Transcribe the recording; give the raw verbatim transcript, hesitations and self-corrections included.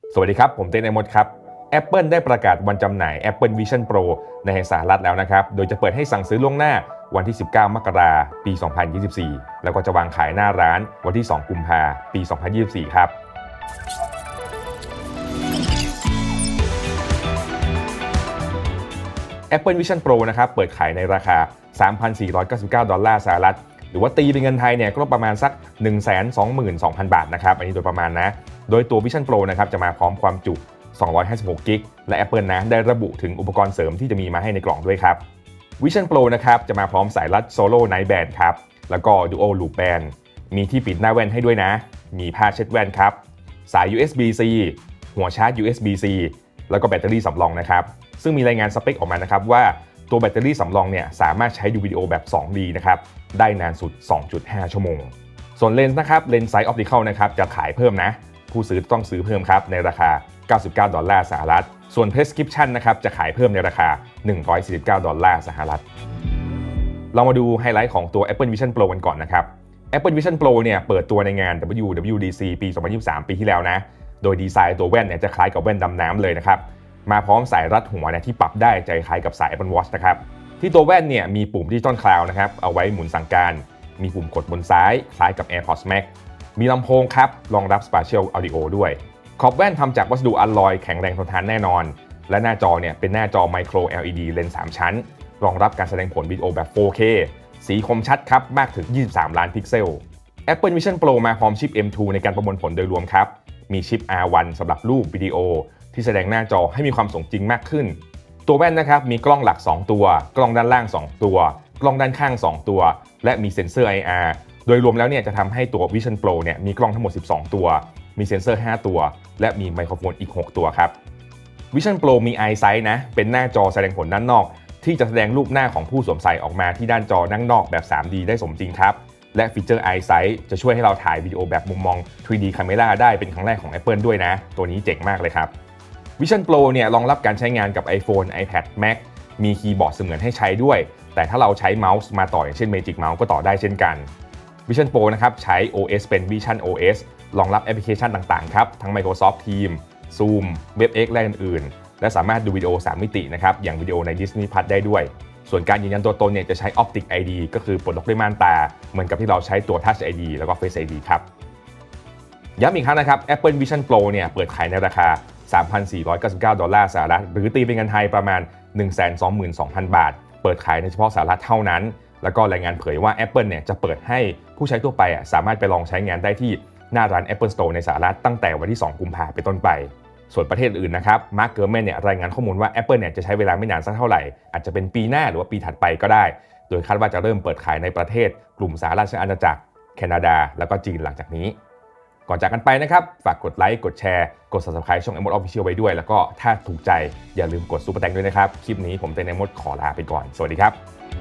สวัสดีครับผมเต้นไอมดครับ Apple ได้ประกาศวันจำหน่าย Apple Vision Pro ในสหรัฐแล้วนะครับโดยจะเปิดให้สั่งซื้อล่วงหน้าวันที่สิบเก้ามกราคมปีสองพันยี่สิบสี่แล้วก็จะวางขายหน้าร้านวันที่สองกุมภาพันธ์ปีสองพันยี่สิบสี่ครับ Apple Vision Pro นะครับเปิดขายในราคา สามพันสี่ร้อยเก้าสิบเก้า ดอลลาร์สหรัฐหรือว่าตีเป็นเงินไทยเนี่ยก็ประมาณสัก หนึ่งแสนสองหมื่นสองพัน บาทนะครับอันนี้โดยประมาณนะโดยตัว Vision Pro นะครับจะมาพร้อมความจุสองร้อยห้าสิบหกกิกและ Apple นะได้ระบุถึงอุปกรณ์เสริมที่จะมีมาให้ในกล่องด้วยครับ Vision Pro นะครับจะมาพร้อมสายรัด Solo Night Band ครับแล้วก็ Dual Loop Band มีที่ปิดหน้าแว่นให้ด้วยนะมีผ้าเช็ดแว่นครับสาย ยู เอส บี ซี หัวชาร์จ ยู เอส บี ซี แล้วก็แบตเตอรี่สำรองนะครับซึ่งมีรายงานสเปคออกมานะครับว่าตัวแบตเตอรี่สำรองเนี่ยสามารถใช้ดูวิดีโอแบบ สองดี นะครับได้นานสุด สองจุดห้า ชั่วโมงส่วนเลนส์นะครับเลนส์ไซส์ออปติคอลนะครับจะขายเพิ่มนะผู้ซื้อต้องซื้อเพิ่มครับในราคาเก้าสิบเก้าดอลลาร์สหรัฐส่วน Prescription นะครับจะขายเพิ่มในราคาหนึ่งร้อยสี่สิบเก้าดอลลาร์สหรัฐเรามาดูไฮไลท์ของตัว Apple Vision Pro กันก่อนนะครับ Apple Vision Pro เนี่ยเปิดตัวในงาน ดับเบิลยู ดับเบิลยู ดี ซี ปีสองพันยี่สิบสามปีที่แล้วนะโดยดีไซน์ตัวแว่นเนี่ยจะคล้ายกับแว่นดำน้ำเลยนะครับมาพร้อมสายรัดหัวเนี่ยที่ปรับได้ใจคล้ายกับสาย Apple Watch นะครับที่ตัวแว่นเนี่ยมีปุ่ม Digital Cloud นะครับเอาไว้หมุนสั่งการมีปุ่มกดบนซ้ายคล้ายกับ AirPods Max มีลำโพงครับรองรับ Spatial Audio ด้วยขอบแว่นทำจากวัสดุอลลอยแข็งแรงทนทานแน่นอนและหน้าจอเนี่ยเป็นหน้าจอ Micro แอล อี ดี เลนส์สามชั้นรองรับการแสดงผลวิดีโอแบบ โฟร์เค สีคมชัดครับมากถึงยี่สิบสามล้านพิกเซล Apple Vision Pro มาพร้อมชิป เอ็ม ทู ในการประมวลผลโดยรวมครับมีชิป อาร์ วัน สำหรับรูปวิดีโอที่แสดงหน้าจอให้มีความสมจริงมากขึ้นตัวแว่นนะครับมีกล้องหลักสองตัวกล้องด้านล่างสองตัวกล้องด้านข้างสองตัวและมีเซ็นเซอร์ ไอ อาร์ โดยรวมแล้วเนี่ยจะทำให้ตัว Vision Pro เนี่ยมีกล้องทั้งหมดสิบสองตัวมีเซ็นเซอร์ห้าตัวและมีไมโครโฟนอีกหกตัวครับ Vision Pro มี EyeSight นะเป็นหน้าจอแสดงผลด้านนอกที่จะแสดงรูปหน้าของผู้สวมใส่ออกมาที่ด้านจอด้านนอกแบบ ทรี ดี ได้สมจริงครับและฟีเจอร์ EyeSight จะช่วยให้เราถ่ายวิดีโอแบบมุมมอง ทรี ดี Camera ได้เป็นครั้งแรกของ Apple ด้วยนะตัวนี้เจ๋งมากเลยครับ Vision Pro เนี่ยรองรับการใช้งานกับ iPhone iPad Mac มีคีย์บอร์ดเสมือนให้ใช้ด้วยแต่ถ้าเราใช้เมาส์มาต่ออย่างเช่น Magic Mouse ก็ต่อได้เช่นกัน Vision Pro นะครับใช้ โอ เอส เป็น Vision โอ เอส รองรับแอปพลิเคชันต่างๆครับทั้ง Microsoft Teams Zoom เว็บ เอ็กซ์ และอื่นๆและสามารถดูวิดีโอสามมิตินะครับอย่างวิดีโอใน Disney Plus ได้ด้วยส่วนการยืนยันตัวตนเนี่ยจะใช้ Optic ไอ ดี ก็คือปลดล็อกด้วยม่านตาเหมือนกับที่เราใช้ตัว Touch ไอ ดี แล้วก็ Face ไอ ดี ครับย้ำอีกครั้งนะครับ Apple Vision Pro เนี่ยเปิดขายในราคา สามพันสี่ร้อยเก้าสิบเก้า ดอลลาร์สหรัฐหรือตีเป็นเงินไทยประมาณ หนึ่งแสนสองหมื่นสองพัน บาทเปิดขายในเฉพาะสหรัฐเท่านั้นแล้วก็รายงานเผยว่า Apple เนี่ยจะเปิดให้ผู้ใช้ทั่วไปสามารถไปลองใช้งานได้ที่หน้าร้าน Apple Store ในสหรัฐตั้งแต่วันที่สองกุมภาพันธ์เป็นต้นไปส่วนประเทศอื่นนะครับมาร์ค เกอร์แมนเนี่ยรายงานข้อมูลว่า Apple เนี่ยจะใช้เวลาไม่นานสักเท่าไหร่อาจจะเป็นปีหน้าหรือว่าปีถัดไปก็ได้โดยคาดว่าจะเริ่มเปิดขายในประเทศกลุ่มสหราชอาณาจักรแคนาดาแล้วก็จีนหลังจากนี้ก่อนจากกันไปนะครับฝากกดไลค์กดแชร์กด Subscribe ช่อง iMode Official ไว้ด้วยแล้วก็ถ้าถูกใจอย่าลืมกดซุปเปอร์แตงด้วยนะครับคลิปนี้ผมเต้น iMode ขอลาไปก่อนสวัสดีครับ